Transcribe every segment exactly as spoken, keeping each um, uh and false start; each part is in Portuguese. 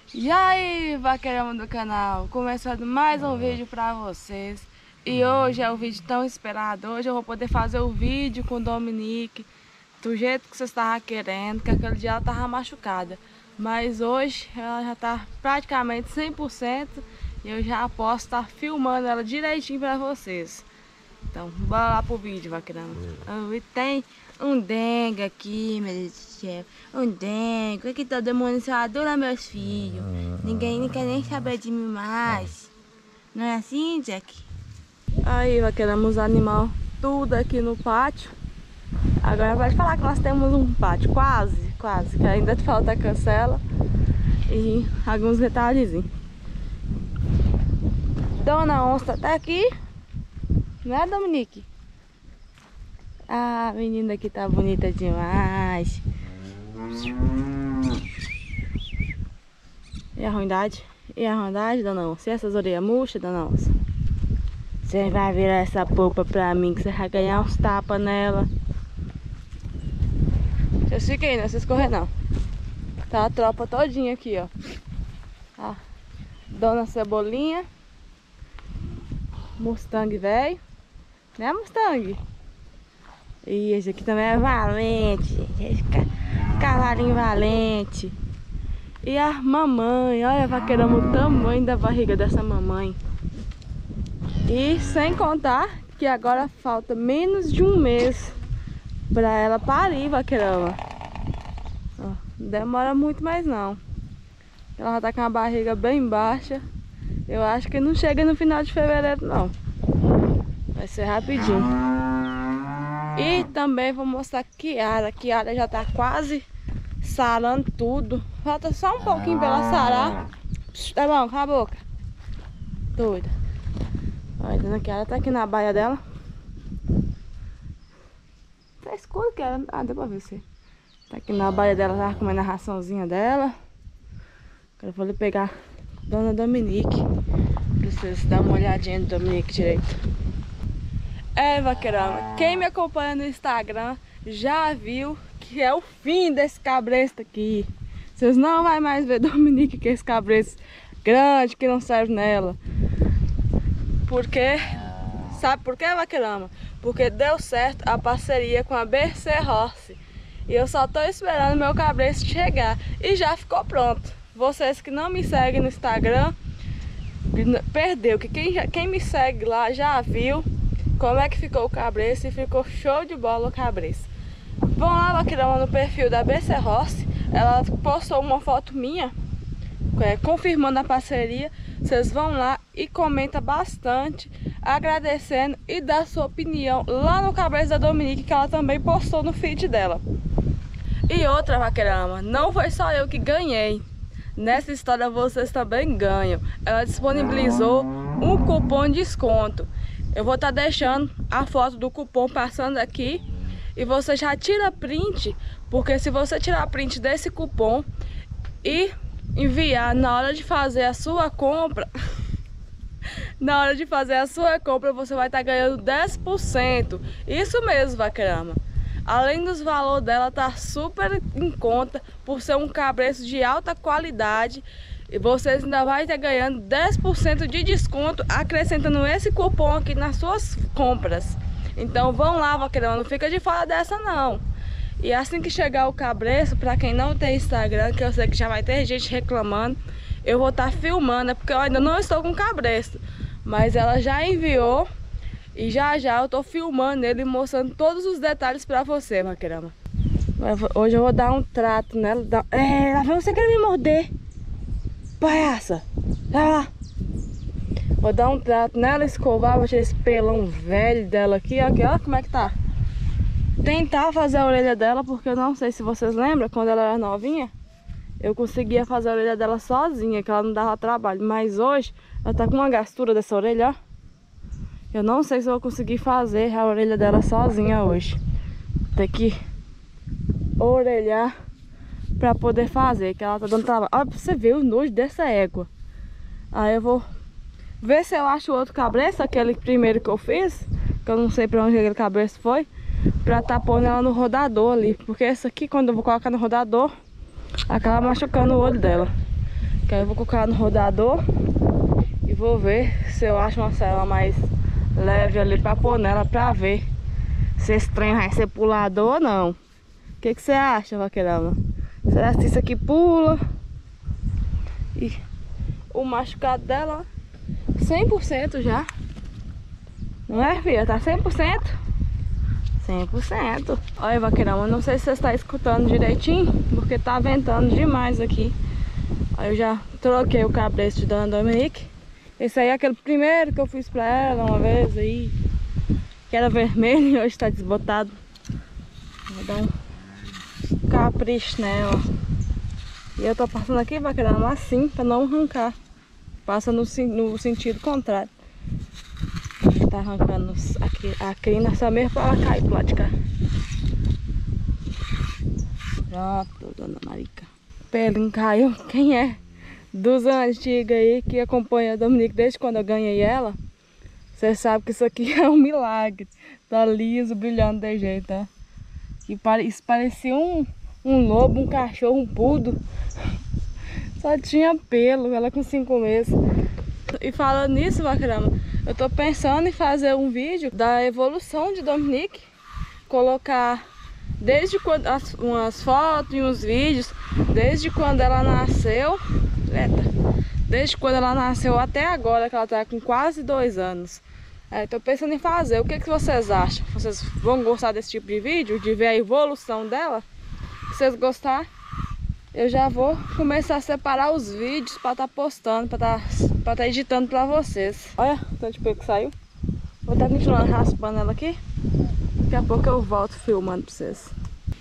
E aí, vaqueirão do canal, começando mais um vídeo pra vocês. E hoje é o vídeo tão esperado. Hoje eu vou poder fazer o vídeo com o Dominique do jeito que vocês estavam querendo, que aquele dia ela tava machucada. Mas hoje ela já tá praticamente cem por cento e eu já posso estar filmando ela direitinho pra vocês. Então, bora lá pro vídeo, vaqueirão. E tem um dengue aqui, meu Deus do céu. Um dengue. Aqui tá demonizadora, meus filhos. Ninguém não quer nem saber de mim mais. Não é assim, Jack? Aí, vaqueirão, os animais tudo aqui no pátio. Agora pode falar que nós temos um pátio, quase, quase. Que ainda falta a cancela e alguns detalhezinhos. Dona Onça tá aqui. Não é, Dominique? Ah, a menina aqui tá bonita demais. E a ruindade? E a ruindade, dona Onça? E essas orelhas murchas, dona Onça? Você vai virar essa polpa pra mim que você vai ganhar uns tapas nela. Vocês fiquem aí, não vocês correr não. Tá a tropa todinha aqui, ó. Ah, dona Cebolinha. Mustang velho. Né, Mustang? E esse aqui também é valente. Esse cavalinho valente. E a mamãe. Olha, vaqueirão, o tamanho da barriga dessa mamãe. E sem contar que agora falta menos de um mês pra ela parir, vaqueirão. Ó, não demora muito mais não. Ela já tá com a barriga bem baixa. Eu acho que não chega no final de fevereiro não. Vai ser rapidinho. E também vou mostrar a Kiara. A Kiara já tá quase sarando tudo. Falta só um pouquinho pra ela sarar. Tá bom, cala a boca. Doida. Olha, a dona Kiara tá aqui na baia dela. Tá escuro, Kiara. Ah, deu pra ver você. Tá aqui na baia dela, tá comendo a raçãozinha dela. Agora eu vou ali pegar Dona Dominique. Pra vocês darem uma olhadinha no Dominique direito. É, vaqueirão, quem me acompanha no Instagram já viu que é o fim desse cabresto aqui. Vocês não vão mais ver Dominique, que é esse cabresto grande, que não serve nela. Porque, sabe por quê, vaqueirão? Porque deu certo a parceria com a B C Horse. E eu só tô esperando meu cabresto chegar. E já ficou pronto. Vocês que não me seguem no Instagram, perdeu. Que quem, já, quem me segue lá já viu como é que ficou o cabresto e ficou show de bola o cabresto. Vão lá, vaqueirão, no perfil da B C Horse. Ela postou uma foto minha, é, confirmando a parceria. Vocês vão lá e comenta bastante, agradecendo e dá sua opinião lá no cabresto da Dominique, que ela também postou no feed dela. E outra, vaqueirama, não foi só eu que ganhei. Nessa história vocês também ganham. Ela disponibilizou um cupom de desconto. Eu vou estar deixando a foto do cupom passando aqui. E você já tira print, porque se você tirar print desse cupom e enviar na hora de fazer a sua compra, na hora de fazer a sua compra, você vai estar ganhando dez por cento. Isso mesmo, vaqueirama. Além dos valores dela, tá super em conta por ser um cabresto de alta qualidade. E vocês ainda vai estar ganhando dez por cento de desconto acrescentando esse cupom aqui nas suas compras. Então vão lá, vaqueirão, não fica de fora dessa não. E assim que chegar o cabresto, pra quem não tem Instagram, que eu sei que já vai ter gente reclamando, eu vou estar filmando, porque eu ainda não estou com cabresto. Mas ela já enviou e já já eu tô filmando ele, mostrando todos os detalhes pra você, vaqueirama. Hoje eu vou dar um trato nela. Dar... É, lá vem você querer me morder. Palhaça, vai lá. Vou dar um trato nela, escovar, vou tirar esse pelão velho dela aqui, aqui, ó, como é que tá. Tentar fazer a orelha dela, porque eu não sei se vocês lembram, quando ela era novinha, eu conseguia fazer a orelha dela sozinha, que ela não dava trabalho. Mas hoje, ela tá com uma gastura dessa orelha, ó. Eu não sei se eu vou conseguir fazer a orelha dela sozinha hoje. Tem que orelhar pra poder fazer, que ela tá dando trabalho. Olha pra você ver o nojo dessa égua. Aí eu vou ver se eu acho outro cabresto, aquele primeiro que eu fiz, que eu não sei pra onde aquele cabresto foi, pra tá pondo ela no rodador ali. Porque essa aqui, quando eu vou colocar no rodador, acaba machucando o olho dela. Que aí eu vou colocar no rodador e vou ver se eu acho uma cela mais leve ali pra pôr nela, pra ver se esse trem vai ser pulador ou não. O que que você acha, vaqueirama? Será que isso aqui pula? E o machucado dela, ó, cem por cento já. Não é, filha? Tá cem por cento? cem por cento. Olha, vaqueirama, não sei se você está escutando direitinho, porque tá ventando demais aqui. Aí eu já troquei o cabresto de Dona Dominique. Esse aí é aquele primeiro que eu fiz pra ela uma vez aí, que era vermelho e hoje tá desbotado. Vou dar um capricho nela. E eu tô passando aqui, vaqueirama, assim, pra não arrancar. Passa no, no sentido contrário. Tá arrancando aqui, a crina só mesmo pra ela cair pro lado de cá. Pronto, Dona Marica. Pelinho caiu. Quem é dos antigos aí que acompanha a Dominique desde quando eu ganhei ela, você sabe que isso aqui é um milagre. Tá liso, brilhando de jeito, ó. E pare, isso parecia um, um lobo, um cachorro, um pudo. Só tinha pelo, ela com cinco meses. E falando nisso, vaqueirama, eu tô pensando em fazer um vídeo da evolução de Dominique. Colocar desde quando as, umas fotos e uns vídeos, desde quando ela nasceu. Eita, desde quando ela nasceu até agora, que ela tá com quase dois anos. É, tô pensando em fazer. O que, que vocês acham? Vocês vão gostar desse tipo de vídeo? De ver a evolução dela? Se vocês gostarem, eu já vou começar a separar os vídeos para estar tá postando, para estar tá, tá editando para vocês. Olha o tanto de pelo que saiu. Vou estar tá continuando raspando ela aqui. Daqui a pouco eu volto filmando para vocês.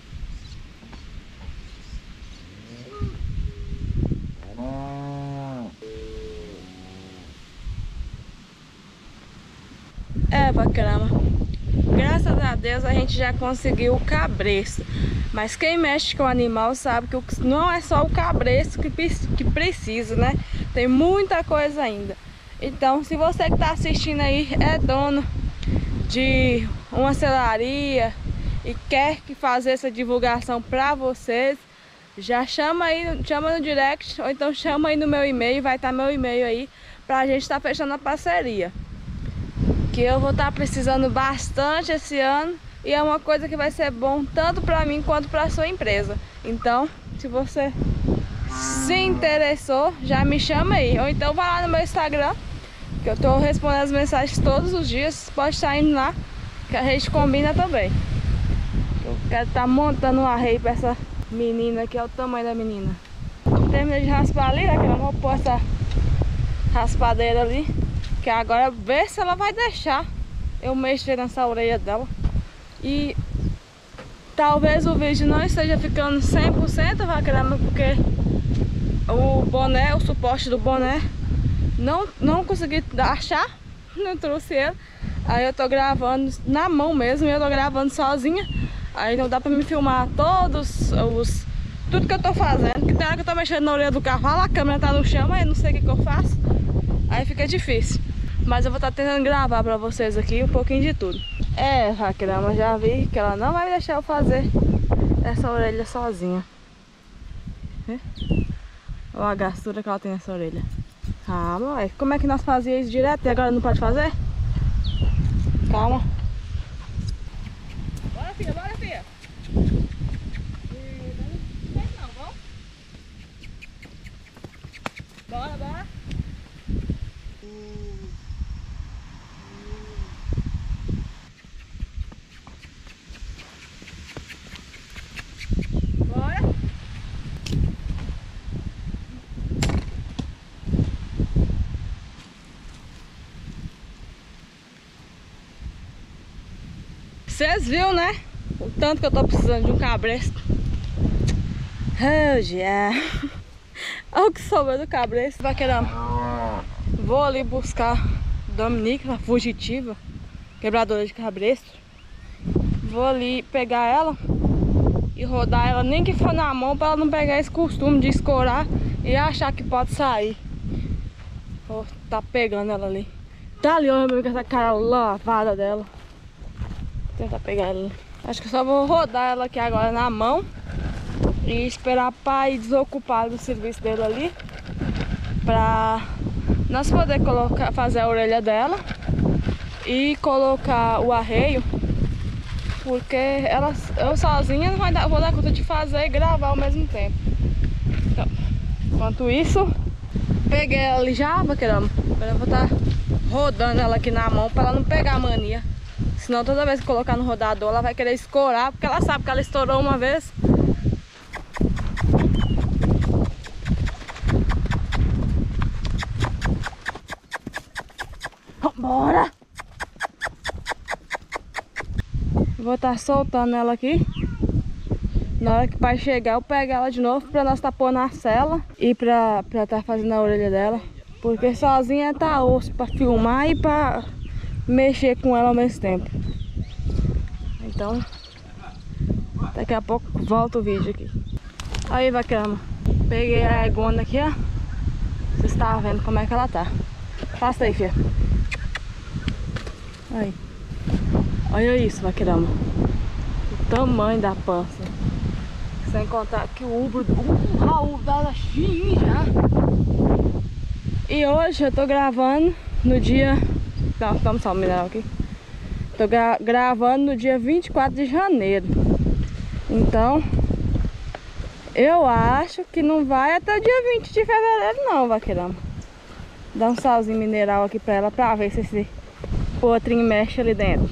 É, vaqueirama, graças a Deus a gente já conseguiu o cabresto. Mas quem mexe com o animal sabe que não é só o cabresto que, que precisa, né? Tem muita coisa ainda. Então, se você que está assistindo aí é dono de uma selaria e quer que fazer essa divulgação para vocês, já chama aí, chama no direct, ou então chama aí no meu e-mail, vai estar meu e-mail aí, pra gente estar tá fechando a parceria. Que eu vou estar tá precisando bastante esse ano e é uma coisa que vai ser bom tanto para mim quanto para a sua empresa. Então, se você se interessou, já me chama aí. Ou então vai lá no meu Instagram, que eu tô respondendo as mensagens todos os dias. Pode estar indo lá, que a gente combina também. Eu quero estar tá montando um arreio para essa menina aqui, é o tamanho da menina. Terminei de raspar ali, né? Que eu vou pôr essa raspadeira ali. Que agora ver se ela vai deixar eu mexer nessa orelha dela. E talvez o vídeo não esteja ficando cem por cento, vaqueirama, porque o boné, o suporte do boné não, não consegui achar, não trouxe ele. Aí eu tô gravando na mão mesmo, eu tô gravando sozinha. Aí não dá pra me filmar todos os... tudo que eu tô fazendo. Que tem hora que eu tô mexendo na orelha do cavalo, a câmera tá no chão, aí eu não sei o que que eu faço. Aí fica difícil. Mas eu vou estar tentando gravar pra vocês aqui um pouquinho de tudo. É, vaqueirama, já vi que ela não vai deixar eu fazer essa orelha sozinha. Olha a gastura que ela tem nessa orelha. Calma, ué. Como é que nós fazíamos isso direto e agora não pode fazer? Calma. Bora, filha, bora, filha. Não, vamos? Bora, bora. Vocês viram, né? O tanto que eu tô precisando de um cabresto. Oh, yeah. Olha o que sobrou do cabresto, vaqueirama. Vou ali buscar Dominique, a fugitiva, quebradora de cabresto. Vou ali pegar ela e rodar ela, nem que for na mão, pra ela não pegar esse costume de escorar e achar que pode sair. Vou tá pegando ela ali. Tá ali, olha com essa cara lavada dela. Tentar pegar ela. Acho que eu só vou rodar ela aqui agora na mão e esperar o pai desocupar do serviço dele ali pra nós poder colocar, fazer a orelha dela e colocar o arreio, porque ela, eu sozinha não vai dar, vou dar conta de fazer e gravar ao mesmo tempo. Então, enquanto isso, peguei ela ali já, vaqueirama. Agora eu vou estar rodando ela aqui na mão para ela não pegar a mania. Senão toda vez que colocar no rodador ela vai querer escorar, porque ela sabe que ela estourou uma vez. Bora! Vou estar soltando ela aqui. Na hora que o pai chegar, eu pego ela de novo pra nós estar pondo na cela e pra estar tá fazendo a orelha dela. Porque sozinha tá osso pra filmar e pra mexer com ela ao mesmo tempo. Então, daqui a pouco volta o vídeo aqui. Aí, vaqueirama, peguei a egona aqui, ó. Vocês estavam vendo como é que ela tá. Passa aí, filha. Aí. Olha isso, vaqueirama. O tamanho da pança. Sem contar que o ubro, o Raul dá cheio já. E hoje eu tô gravando no dia... Não, estamos só o mineral aqui. Tô gra gravando no dia vinte e quatro de janeiro. Então, eu acho que não vai até o dia vinte de fevereiro não, vaqueirama. Dá um salzinho mineral aqui pra ela, pra ver se esse potrinho mexe ali dentro.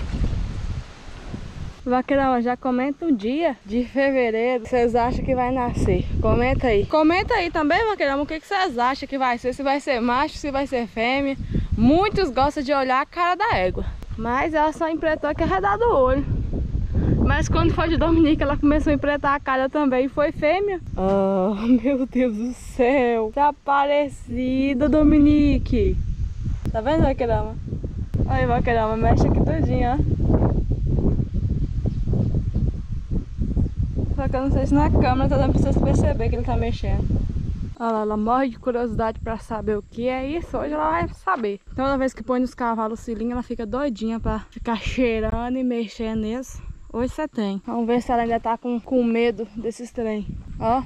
Vaqueirama, já comenta um dia de fevereiro vocês acham que vai nascer. Comenta aí. Comenta aí também, vaqueirama, o que vocês acham que vai ser. Se vai ser macho, se vai ser fêmea. Muitos gostam de olhar a cara da égua, mas ela só empretou que é redar do olho. Mas quando foi de Dominique, ela começou a empretar a cara também e foi fêmea. Oh, meu Deus do céu. Tá parecida, Dominique. Tá vendo, vaqueirama? Aí, vaqueirama, mexe aqui tudinho, ó. Só que eu não sei se na câmera tá dando pra vocês perceber que ele tá mexendo. Olha lá, ela morre de curiosidade pra saber o que é isso. Hoje ela vai saber. Toda vez que põe nos cavalos o cilinho, ela fica doidinha pra ficar cheirando e mexendo neles. Hoje você tem. Vamos ver se ela ainda tá com, com medo desses trem. Ó.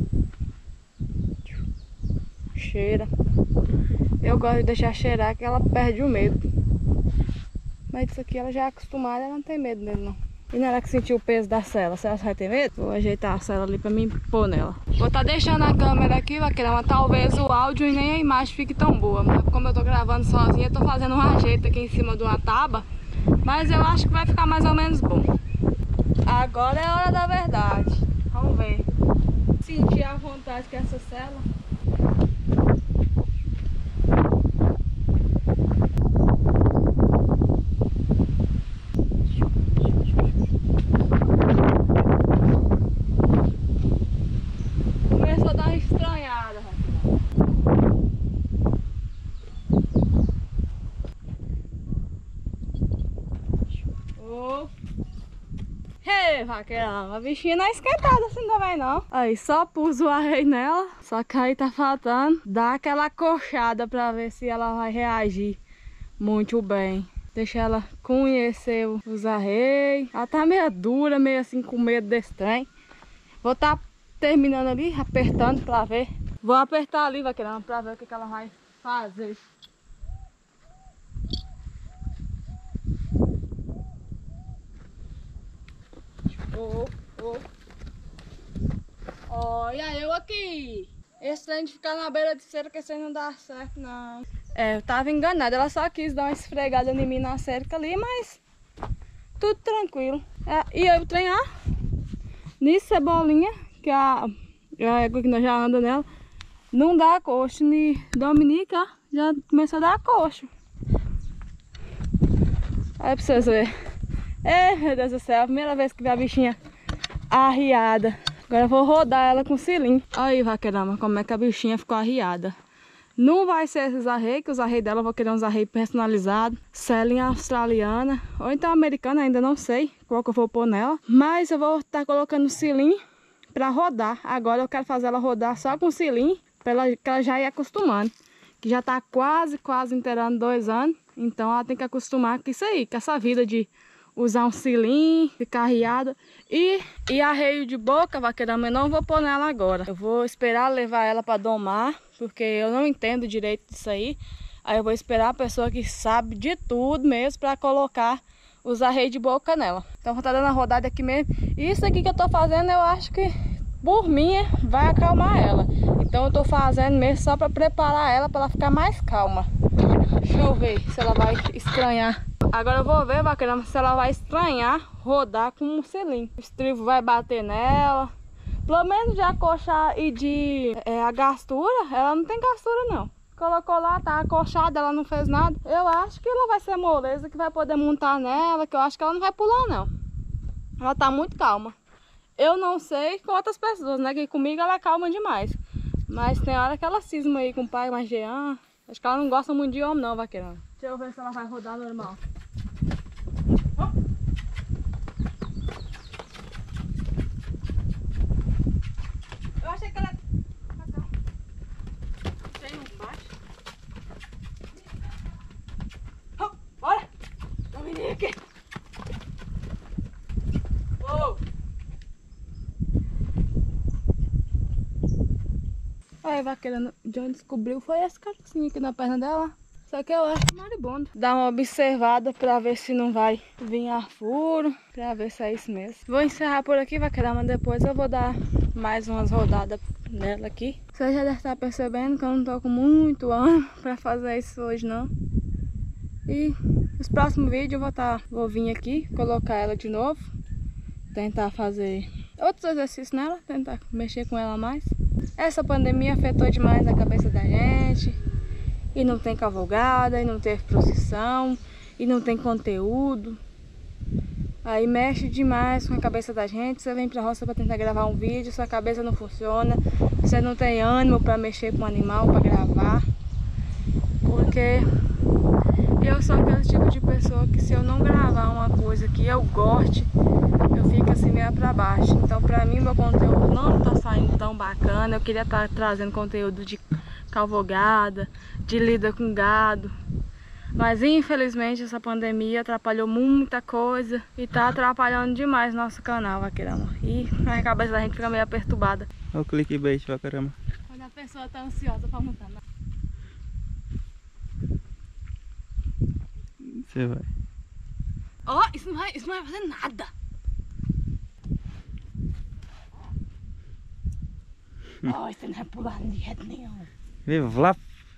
Cheira. Eu gosto de deixar cheirar que ela perde o medo. Mas isso aqui ela já é acostumada, ela não tem medo dele não. E na hora que sentir o peso da cela, você vai ter medo? Vou ajeitar a cela ali pra mim pôr nela. Vou estar tá deixando a câmera aqui, vaqueirama. Talvez o áudio e nem a imagem fique tão boa. Mas como eu tô gravando sozinha, eu tô fazendo um ajeito aqui em cima de uma tábua. Mas eu acho que vai ficar mais ou menos bom. Agora é a hora da verdade. Vamos ver. Sentir a vontade que essa cela. Começou a dar uma estranhada. Oh. Ei, vaqueirama, a bichinha não é esquentada assim também não. Aí só pus o arreio nela, só que aí tá faltando dar aquela coxada pra ver se ela vai reagir muito bem. Deixa ela conhecer os arreios. Ela tá meio dura, meio assim com medo desse trem. Vou tá terminando ali, apertando pra ver. Vou apertar ali, vaqueirama, pra ver o que, que ela vai fazer. Oh, oh. Olha eu aqui. Esse trem de ficar na beira de cerca, esse não dá certo não. É, eu tava enganada. Ela só quis dar uma esfregada em mim na cerca ali, mas tudo tranquilo. É, e eu trem, ó, nisso Cebolinha, que é a, a égua que nós já anda nela, não dá coxo. E Dominique, ó, já começou a dar coxo. Olha pra vocês verem. É, meu Deus do céu, a primeira vez que vi a bichinha arriada. Agora eu vou rodar ela com cilim. Aí, vaqueirama, como é que a bichinha ficou arriada. Não vai ser esses arreios, que os arreios dela eu vou querer uns arreios personalizados. Selinha australiana, ou então americana, ainda não sei qual que eu vou pôr nela. Mas eu vou estar colocando cilim pra rodar. Agora eu quero fazer ela rodar só com cilim, pra ela, que ela já ir acostumando. Que já tá quase, quase inteirando dois anos. Então ela tem que acostumar com isso aí, com essa vida de usar um cilim, ficar arriada. E, e arreio de boca, vaqueirama, eu não vou pôr nela agora. Eu vou esperar levar ela para domar porque eu não entendo direito disso aí. Aí eu vou esperar a pessoa que sabe de tudo mesmo para colocar os arreios de boca nela. Então vou estar dando a rodada aqui mesmo. Isso aqui que eu tô fazendo, eu acho que por mim vai acalmar ela. Então eu tô fazendo mesmo só para preparar ela para ela ficar mais calma. Deixa eu ver se ela vai estranhar. Agora eu vou ver, vaqueirama, se ela vai estranhar rodar com um selim. O estribo vai bater nela. Pelo menos de acochar e de é, a gastura, ela não tem gastura não. Colocou lá, tá acochada, ela não fez nada. Eu acho que ela vai ser moleza, que vai poder montar nela, que eu acho que ela não vai pular não. Ela tá muito calma. Eu não sei com outras pessoas, né, que comigo ela é calma demais. Mas tem hora que ela cisma aí com o pai, mas Jean, acho que ela não gosta muito de homem não, vaqueirão. Deixa eu ver se ela vai rodar normal. Eu achei que ela... Tem um baixo. Oh, bora! Dominique! Oh. Aí, vaqueirão, John descobriu foi esse carocinho aqui na perna dela. Só que eu acho maribondo. Dá uma observada pra ver se não vai vir ar furo, pra ver se é isso mesmo. Vou encerrar por aqui, vaqueirão, mas depois eu vou dar mais umas rodadas nela aqui. Você já deve estar percebendo que eu não tô com muito ânimo pra fazer isso hoje, não. E nos próximos vídeos eu vou, tá, vou vir aqui, colocar ela de novo. Tentar fazer outros exercícios nela, tentar mexer com ela mais. Essa pandemia afetou demais a cabeça da gente. E não tem cavalgada, e não tem procissão, e não tem conteúdo. Aí mexe demais com a cabeça da gente. Você vem pra roça pra tentar gravar um vídeo, sua cabeça não funciona. Você não tem ânimo pra mexer com o animal, pra gravar. Porque eu sou aquele tipo de pessoa que se eu não gravar uma coisa que eu goste, eu fico assim meio pra baixo. Então pra mim meu conteúdo não tá saindo tão bacana. Eu queria estar trazendo conteúdo de cavalgada, de lida com gado. Mas infelizmente essa pandemia atrapalhou muita coisa e tá atrapalhando demais nosso canal, vaqueirama. E a cabeça da gente fica meio perturbada. Olha o clickbait, vaqueirama. Quando a pessoa tá ansiosa pra montar. Você vai. Ó, oh, isso não vai, isso não vai fazer nada. Ó, oh, isso não vai pular de jeito nenhum. Vê, Vlap.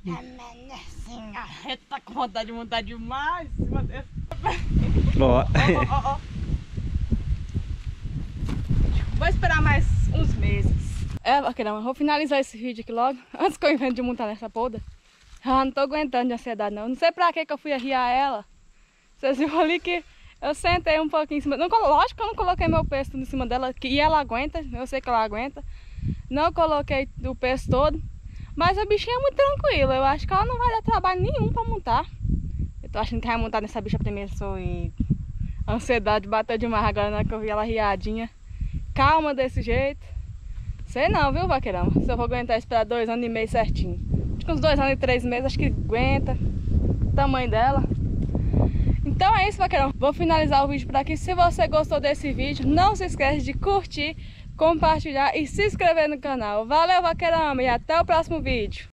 Eu tô com vontade de montar demais em cima desse. Ó. Ó, ó, ó. Vou esperar mais uns meses. É, vaqueirão, vou finalizar esse vídeo aqui logo. Antes que eu invente de montar nessa polda. Ah, não tô aguentando de ansiedade não. Não sei pra que que eu fui arriar ela. Vocês viram ali que eu sentei um pouquinho em cima. Não, lógico que eu não coloquei meu peso em cima dela. E ela aguenta, eu sei que ela aguenta. Não coloquei o peso todo. Mas a bichinha é muito tranquila. Eu acho que ela não vai dar trabalho nenhum pra montar. Eu tô achando que vai montar nessa bicha primeiro só e... A ansiedade bateu demais agora na hora que eu vi ela riadinha. Calma desse jeito. Sei não, viu, vaqueirão? Se eu vou aguentar esperar dois anos e meio certinho. Acho que uns dois anos e três meses, acho que aguenta. O tamanho dela. Então é isso, vaqueirão. Vou finalizar o vídeo por aqui. Se você gostou desse vídeo, não se esquece de curtir, compartilhar e se inscrever no canal. Valeu, vaqueirão, e até o próximo vídeo.